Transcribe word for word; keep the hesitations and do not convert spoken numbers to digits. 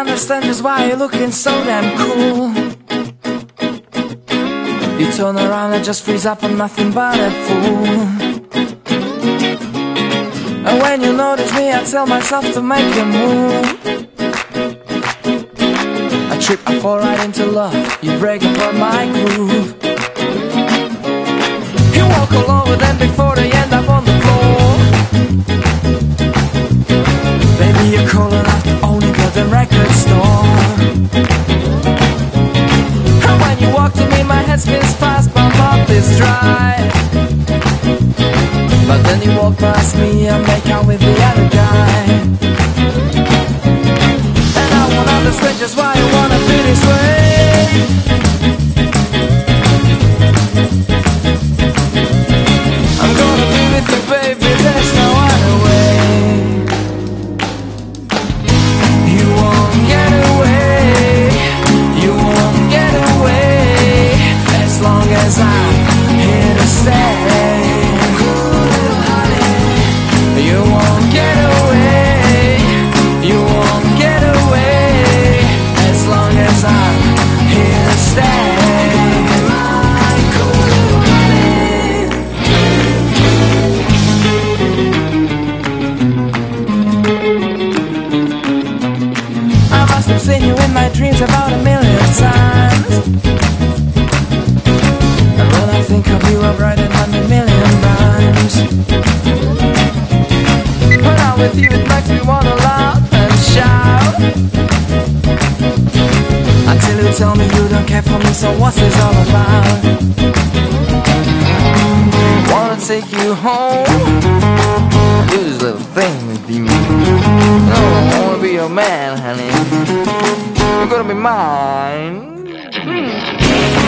understand just why you're looking so damn cool. You turn around and just freeze up, I'm nothing but a fool. And when you notice me, I tell myself to make a move. I trip, I fall right into love, you break apart my groove. You walk all over them before they end up on the floor. Baby, you're calling out the only goddamn record store. And when you walk to me, my head spins fast, my mouth is dry. But then you walk past me and make out with the other guy. And I won't understand just why you wanna be this way. I'm gonna be with you, baby, there's no other way. You won't get away, you won't get away, as long as I'm here to stay. You won't get away, you won't get away, as long as I'm here to stay. My cool honey. I must have seen you in my dreams about a million times. And when I think of you, I write it a million rhymes. When I'm with you, it makes me wanna laugh and shout. Until you tell me you don't care for me, so what's this all about? Wanna take you home, do this little thing with you. No, I wanna be your man, honey. You're gonna be mine. Hmm.